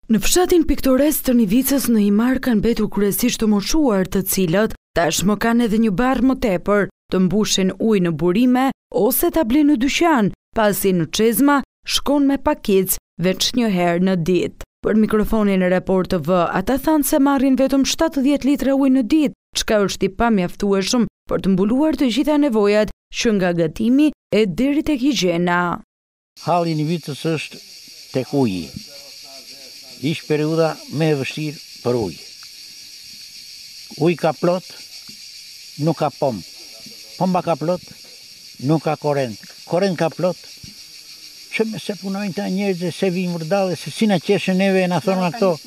Në fshatin piktores të Nivicës në Imar kanë mbetur kryesisht të moshuar, të cilët tashmë kanë edhe një barr më tepër të mbushin ujë në burime ose ta blejnë në dyqan, pasi në çezma shkon me pakicë veç një herë në ditë. Për mikrofonin e Report TV, ata thanë se marrin vetëm 70 litra ujë në ditë, çka është i pamjaftueshëm për të mbuluar të gjitha nevojat që nga gatimi e deri tek higjiena. Halli i Nivicës është tek uji. Ishtë periuda me e vështirë për ujë. Ujë ka plot, nuk ka pompë. Pompa ka plot, nuk ka korrent. Korrent ka plot, që me se punojnë ta njerëzë, se vijnë vërdale, se si na qeshën neve e na thonë nga këto.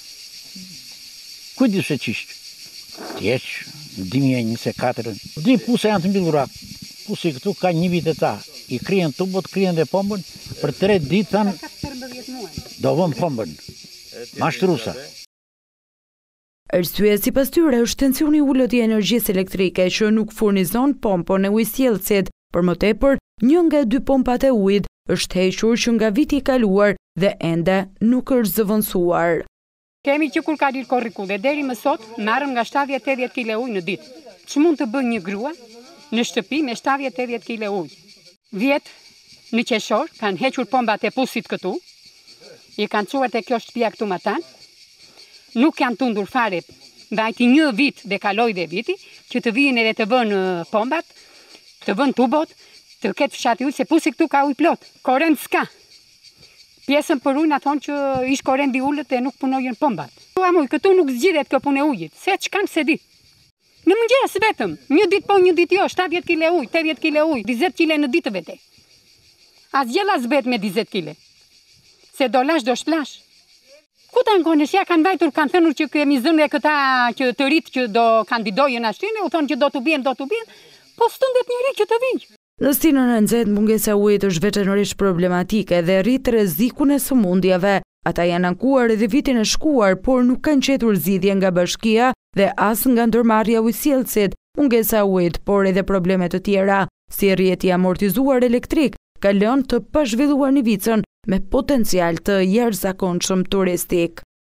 Kujdi se qishtë. Tjeqë, në 2024. Di puse janë të mbyllura. Pusi këtu ka një vit e ta. I kryen tubot, kryen dhe pompën, për 3 ditë thanë, do vëm pompën. Mashtrusa. Arsyeja sipas tyre është tensioni i ulët i energjisë elektrike që nuk furnizon pompën e ujësjellësit. Për më tepër, një nga 2 pompat e ujit është hequr që nga viti i kaluar dhe ende nuk është zëvendësuar. Kemi që kur ka ditë korrikulle deri më sot marrëm nga 70-80 kg ujë në ditë. Ç'mund të bëjë një grua në shtëpi me 70-80 kg ujë? Vjet në qeshor kanë hequr pompat e pusit këtu. I kanë çuar te kjo shtëpia këtu më tan. Nuk janë tundur fare. Mbajti një vit dhe kaloi dhe viti që të vijnë edhe të vënë pompat, të vënë tubot, të ketë fshati ujë se pusi këtu ka ujë plot. Korrent s'ka. Pjesën për ujë na thonë që ish korrenti ulët e nuk punojnë pompat. Këtu nuk zgjidhet kjo punë e ujit. Se ç'kan se di. Në mëngjes vetëm, një ditë po, një ditë jo, 70 kg ujë, 80 kg ujë, 20 kg në ditë vete. Asgjë zbet me 20 kg. Se do lash do shplash. Ku ta nkonesh, ja kanë vajtur, kanë thënur që kemi zënë këta që të rritë që do kandidojnë ashtinë, u thonë që do të bien, po stundet njëri që të vinë. Në stinën e nxehtë mungesa e ujit është veçanërisht problematike dhe rrit rrezikun e sëmundjeve. Ata janë ankuar edhe vitin e shkuar, por nuk kanë gjetur zgjidhje nga bashkia dhe as nga ndërmarrja ujësjellësit. Mungesa e ujit, por edhe probleme të tjera, si rrjeti amortizuar elektrik, ka lënë të pazhvilluar Nivicën me potencial të jashtëzakonshëm turistik.